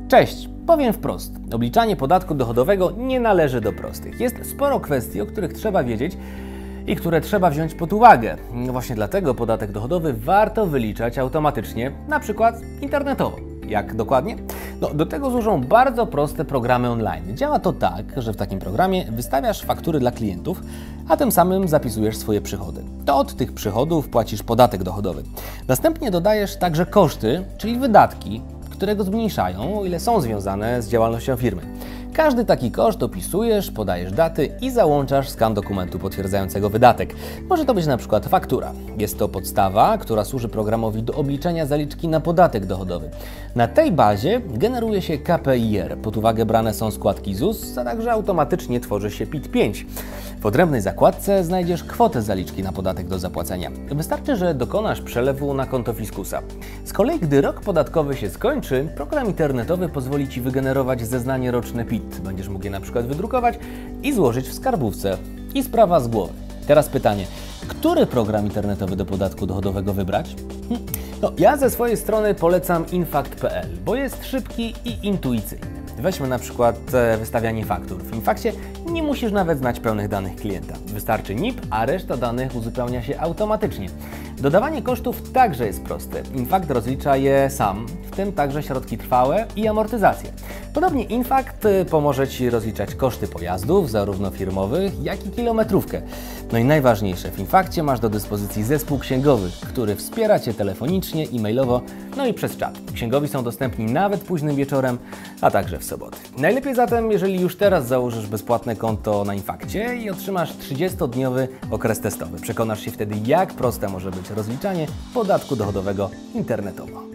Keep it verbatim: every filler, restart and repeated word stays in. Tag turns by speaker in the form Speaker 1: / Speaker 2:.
Speaker 1: Cześć! Powiem wprost, obliczanie podatku dochodowego nie należy do prostych. Jest sporo kwestii, o których trzeba wiedzieć i które trzeba wziąć pod uwagę. Właśnie dlatego podatek dochodowy warto wyliczać automatycznie, na przykład internetowo. Jak dokładnie? No, do tego służą bardzo proste programy online. Działa to tak, że w takim programie wystawiasz faktury dla klientów, a tym samym zapisujesz swoje przychody. To od tych przychodów płacisz podatek dochodowy. Następnie dodajesz także koszty, czyli wydatki, które go zmniejszają, o ile są związane z działalnością firmy. Każdy taki koszt opisujesz, podajesz daty i załączasz skan dokumentu potwierdzającego wydatek. Może to być na przykład faktura. Jest to podstawa, która służy programowi do obliczenia zaliczki na podatek dochodowy. Na tej bazie generuje się K P I R. Pod uwagę brane są składki Z U S, a także automatycznie tworzy się P I T pięć. W odrębnej zakładce znajdziesz kwotę zaliczki na podatek do zapłacenia. Wystarczy, że dokonasz przelewu na konto fiskusa. Z kolei, gdy rok podatkowy się skończy, program internetowy pozwoli Ci wygenerować zeznanie roczne P I T. Będziesz mógł je na przykład wydrukować i złożyć w skarbówce. I sprawa z głowy. Teraz pytanie, który program internetowy do podatku dochodowego wybrać? Hm. No, ja ze swojej strony polecam infakt kropka p l, bo jest szybki i intuicyjny. Weźmy na przykład wystawianie faktur. W Infakcie nie musisz nawet znać pełnych danych klienta. Wystarczy N I P, a reszta danych uzupełnia się automatycznie. Dodawanie kosztów także jest proste. Infakt rozlicza je sam, w tym także środki trwałe i amortyzację. Podobnie Infakt pomoże Ci rozliczać koszty pojazdów, zarówno firmowych, jak i kilometrówkę. No i najważniejsze, w Infakcie masz do dyspozycji zespół księgowych, który wspiera Cię telefonicznie, e-mailowo, no i przez czat. Księgowi są dostępni nawet późnym wieczorem, a także w soboty. Najlepiej zatem, jeżeli już teraz założysz bezpłatne konto na Infakcie i otrzymasz trzydziestodniowy okres testowy. Przekonasz się wtedy, jak proste może być rozliczanie podatku dochodowego internetowo.